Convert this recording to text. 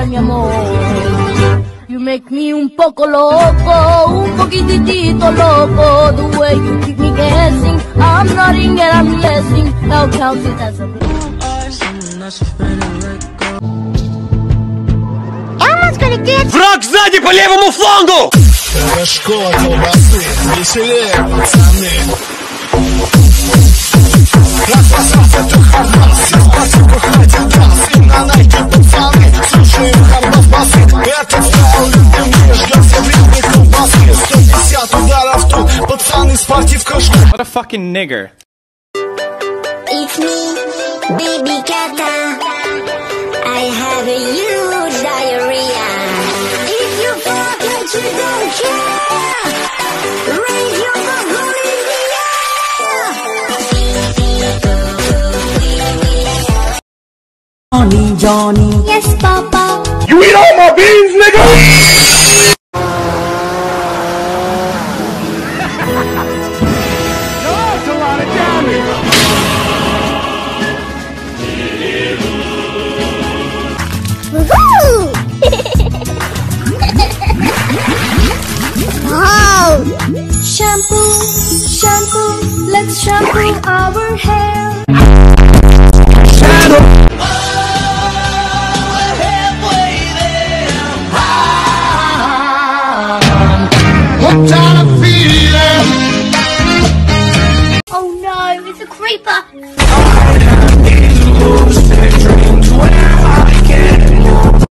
mi amor. You make me un poco loco, un poquitito loco. The way you keep me guessing, I'm nodding and I'm yesing. Now count it as a Враг сзади по левому флангу! Хорошо, колбасы, веселее, пацаны. Красавцы, это Хамас, из батюка хватит газ. И на найке, пацаны, слушаем Хамас басы. Этот стайл любимый, ждем все вредные колбасы. 150 ударов тут, пацаны, спортивка ждут. What a fucking nigger. It's me, baby Kata. I have a huge diarrhea. If you fuck like you don't care, raise your bubble in the air. Johnny, Johnny. Yes, Papa. You eat all my beans, nigga! That's a lot of damage! Woohoo! Wow! Shampoo, shampoo, let's shampoo our hair.